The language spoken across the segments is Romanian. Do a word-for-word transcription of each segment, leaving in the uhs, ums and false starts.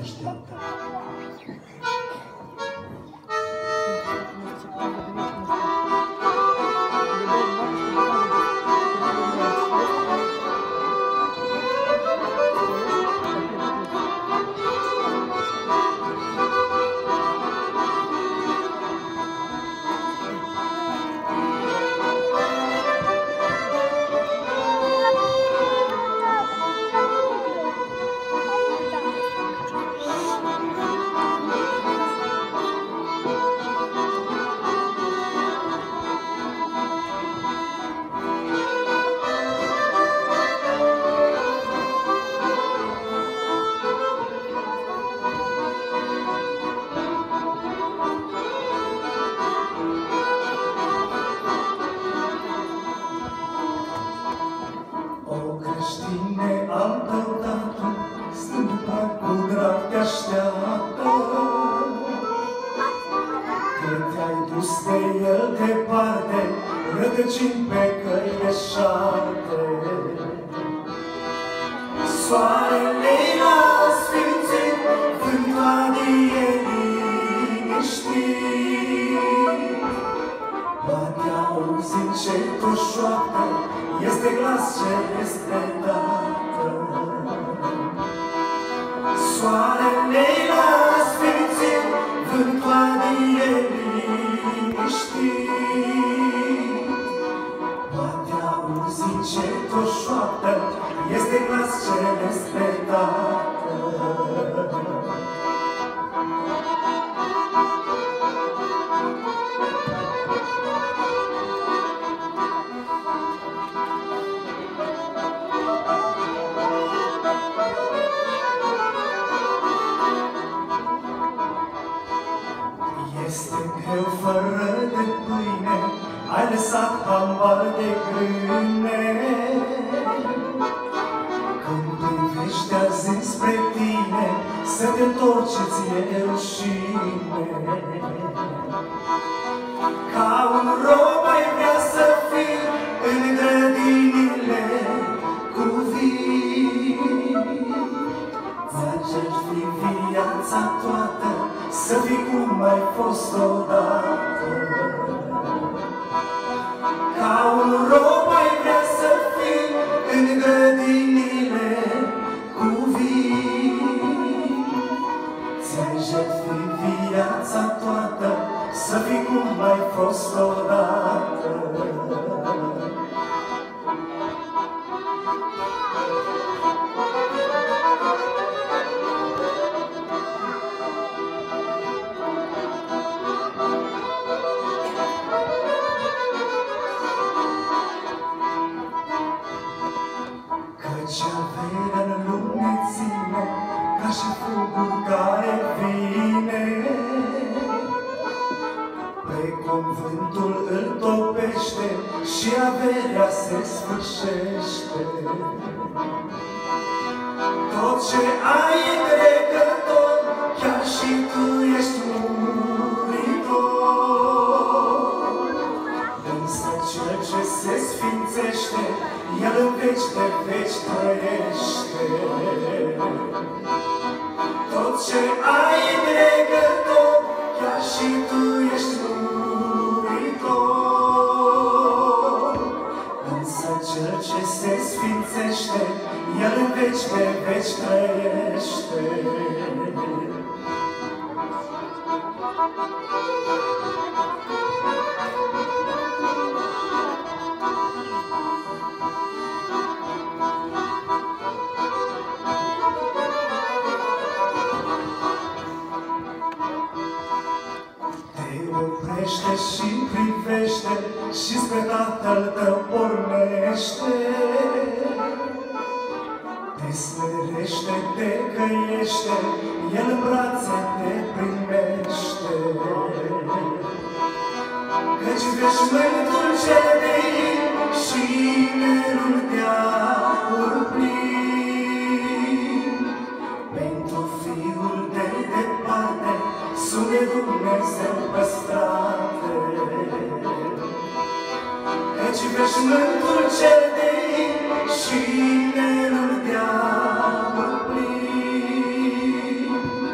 așteaptă. Rătăcind pe căi deșarte, soarele l-a sfințit, vântul adie liniștit. Poate auzi încet o șoaptă, este glas celest de dată. Soarele l-a sfințit, vântul adie liniștit. Încet o șoaptă, este glas celest de Tată. Este greu fără de pâine, ai lăsat hambar de grâne. Când privești azi spre tine, să te întorci ție rușine. Ca un rob ai vrea să fii în grădinile cu vii. Ți-ar fi viața toată, să fii cum ai fost odată. Ca un rob ai vrea să fii în grădinile cu vii. Ți-ai jertfit viața toată, să fii cum ai fost odată. Căci averea în lume ține, ca și fugul care vine. Precum vântul îl topește și averea se sfârșește. Tot ce ai e trecător, chiar și tu ești muritor. Însă cel ce se sfințește, el în veci de veci trăiește. Tot ce ai e trecător, chiar și tu ești muritor. Însă cel ce se sfințește, el în veci de veci trăiește. Oprește și privește și spre Tatăl tău pornește. Te smerește, te căiește, El în brațe te primește. Căci veșmântul cel divin și inelul de aur plin, pentru Fiul de departe sune Dumnezeu păstrate. Căci veșmântul cel divin și inelul de aur plin,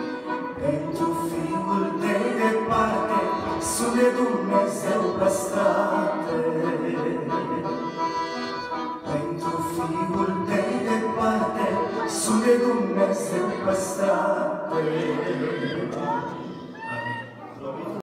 sunt de Dumnezeu păstrate. Pentru Fiul de departe sunt de Dumnezeu păstrate.